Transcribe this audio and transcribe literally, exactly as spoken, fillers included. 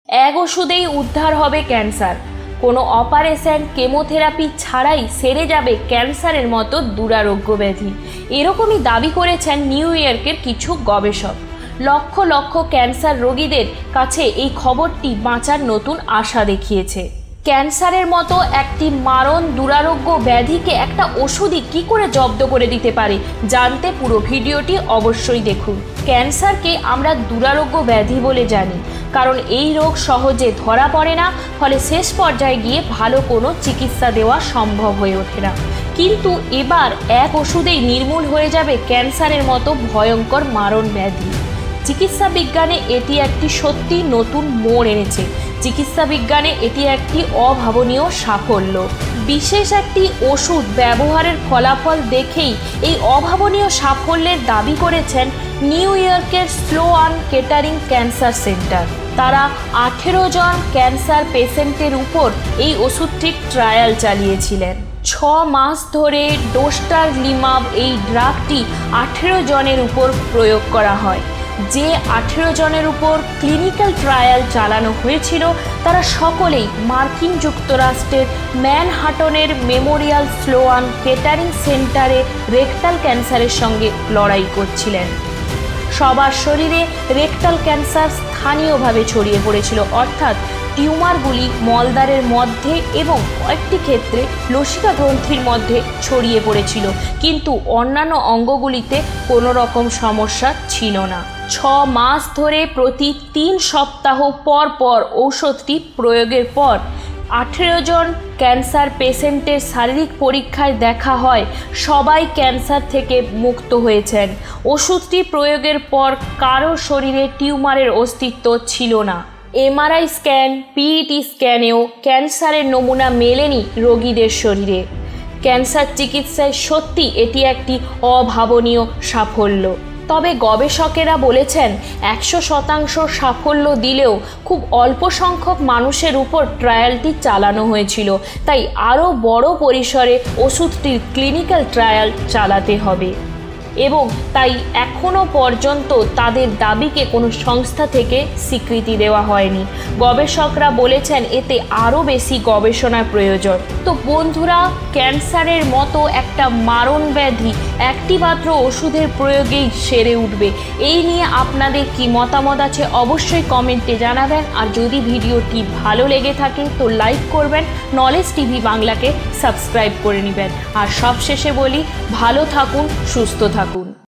এক ওষুধেই উদ্ধার হবে ক্যান্সার, কোনো অপারেশন কেমোথেরাপি ছাড়াই সেরে যাবে ক্যান্সারের মতো দুরারোগ্য ব্যাধি, এরকমই দাবি করেছেন নিউ ইয়র্কের কিছু গবেষক। লক্ষ লক্ষ ক্যান্সার রোগীদের কাছে এই খবরটি বাঁচার নতুন আশা দেখিয়েছে। ক্যান্সারের মতো একটি মারণ দুরারোগ্য ব্যাধিকে একটা ওষুধই কী করে জব্দ করে দিতে পারে, জানতে পুরো ভিডিওটি অবশ্যই দেখুন। ক্যান্সারকে আমরা দুরারোগ্য ব্যাধি বলে জানি, কারণ এই রোগ সহজে ধরা পড়ে না, ফলে শেষ পর্যায়ে গিয়ে ভালো কোনো চিকিৎসা দেওয়া সম্ভব হয়ে ওঠে না। কিন্তু এবার এক ওষুধেই নির্মূল হয়ে যাবে ক্যান্সারের মতো ভয়ঙ্কর মারণ ব্যাধি। চিকিৎসা বিজ্ঞানে এটি একটি সত্যি নতুন মোড় এনেছে। চিকিৎসা বিজ্ঞানে এটি একটি অভাবনীয় সাফল্য। বিশেষ একটি ওষুধ ব্যবহারের ফলাফল দেখেই এই অভাবনীয় সাফল্যের দাবি করেছেন নিউ ইয়র্কের স্লোয়ান কেটারিং ক্যান্সার সেন্টার। তারা আঠেরো জন ক্যান্সার পেশেন্টের উপর এই ওষুধটির ট্রায়াল চালিয়েছিলেন। ছ মাস ধরে ডোস্টারলিমাব এই ড্রাগটি আঠেরো জনের উপর প্রয়োগ করা হয়। যে আঠেরো জনের উপর ক্লিনিক্যাল ট্রায়াল চালানো হয়েছিল তারা সকলেই মার্কিন যুক্তরাষ্ট্রের ম্যানহাটনের মেমোরিয়াল স্লোয়ান কেটারিং সেন্টারে রেকটাল ক্যান্সারের সঙ্গে লড়াই করছিলেন। সবার শরীরে রেকটাল ক্যান্সার স্থানীয়ভাবে ছড়িয়ে পড়েছিল, অর্থাৎ টিউমারগুলি মলদ্বারের মধ্যে এবং কয়েকটি ক্ষেত্রে লসিকা গ্রন্থির মধ্যে ছড়িয়ে পড়েছিল, কিন্তু অন্যান্য অঙ্গগুলিতে কোনো রকম সমস্যা ছিল না। ছ মাস ধরে প্রতি তিন সপ্তাহ পর পর ঔষধটি প্রয়োগের পর আঠেরো জন ক্যান্সার পেশেন্টের শারীরিক পরীক্ষায় দেখা হয় সবাই ক্যান্সার থেকে মুক্ত হয়েছেন। ওষুধটি প্রয়োগের পর কারো শরীরে টিউমারের অস্তিত্ব ছিল না। এমআরআই স্ক্যান, পিইটি স্ক্যানেও ক্যান্সারের নমুনা মেলেনি রোগীদের শরীরে। ক্যান্সার চিকিৎসায় সত্যি এটি একটি অভাবনীয় সাফল্য। তবে গবেষকেরা বলেছেন একশো শতাংশ সাফল্য দিলেও খুব অল্প সংখ্যক মানুষের উপর ট্রায়ালটি চালানো হয়েছিল, তাই আরও বড় পরিসরে ওষুধটির ক্লিনিক্যাল ট্রায়াল চালাতে হবে এবং তাই এখনও পর্যন্ত তাদের দাবিকে কোনো সংস্থা থেকে স্বীকৃতি দেওয়া হয়নি। গবেষকরা বলেছেন এতে আরও বেশি গবেষণার প্রয়োজন। তো বন্ধুরা, ক্যান্সারের মতো একটা মারণ ব্যাধি একটি মাত্র ওষুধের প্রয়োগেই সেরে উঠবে, এই নিয়ে আপনাদের কি মতামত আছে অবশ্যই কমেন্টে জানাবেন। আর যদি ভিডিওটি ভালো লেগে থাকে তো লাইক করবেন, নলেজ টিভি বাংলাকে সাবস্ক্রাইব করে নেবেন। আর সবশেষে বলি, ভালো থাকুন, সুস্থ থাকুন।